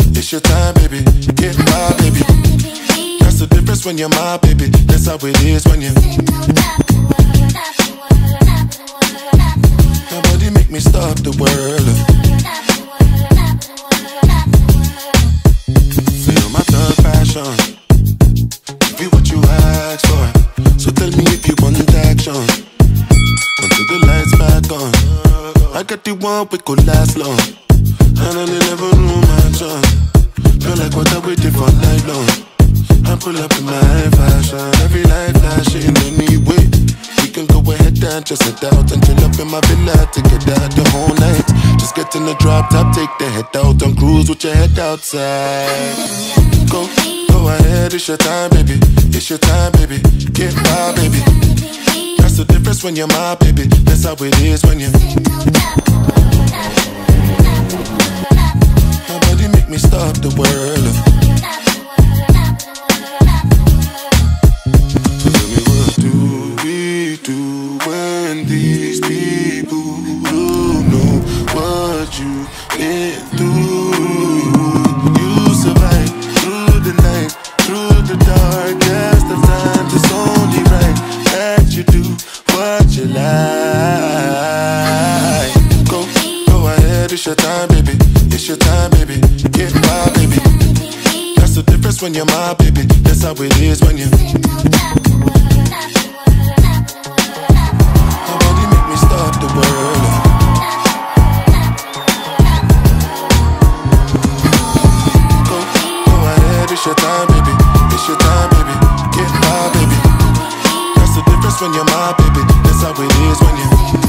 it's your time, baby. Get my baby. That's the difference when you're my baby. That's how it is when you. Nobody make me stop the world. Feel my thug passion. Give you what you asked for. So tell me if you want action. Until the lights back on. I got the one we could last long. And I never knew my chance. Feel like what I waited for night long. I pull up in my fashion. Every light flashing anyway. We can go ahead and just head out and chill up in my villa to get out the whole night. Just get in the drop top, take the head out and cruise with your head outside. Go ahead, it's your time, baby. It's your time, baby. Get my baby. That's the difference when you're my baby. That's how it is when you. Nobody make me stop the world. So tell me, what do we do when these people don't know what you've been through? You survive through the night, through the darkest of times. It's only right that you do what you like. Go ahead, it's your time, baby. It's your time, baby. Get my baby. That's the difference when you're my baby. That's how it is when you. Nobody make me stop the world. Go ahead, it's your time, baby. It's your time, baby. Get my baby. That's the difference when you're my baby. That's how it is when you.